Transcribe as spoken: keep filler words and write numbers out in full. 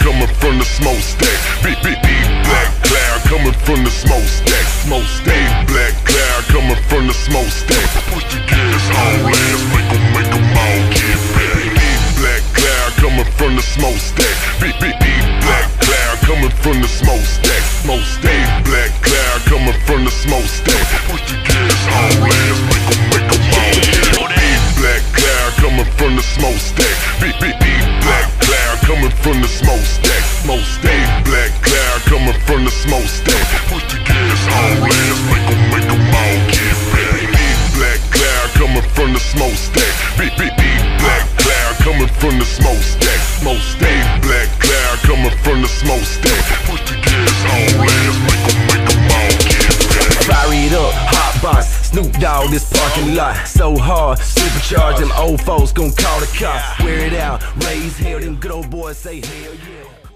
coming from the smokestack. Big, big, big black cloud coming from the smokestack. Smokestack, black cloud coming from the smokestack. Push the gas on, last, make 'em, make 'em all get back. Big black cloud coming from the smokestack. Big, big, big black cloud coming from the smokestack. Smokestack, black cloud coming from the smokestack. Push the gas on, last, make 'em, make 'em all get back. Big black cloud coming from the smokestack. Big, big, big black cloud coming from the smokestack. Smokestack, black cloud coming from the smokestack. Push the gas on, last, make 'em, make 'em all get back. Big black cloud coming from the smokestack. Big, big, big black cloud coming from the smokestack. Smokestack, black cloud coming from the smokestack. Push the gas on, last, make 'em, make 'em all get back. Fire it up, hot box, Snoop Dogg, this parking lot so hard, supercharged, them old folks gon' call the cops. Wear it out, raise hell, them good old boys say hell yeah.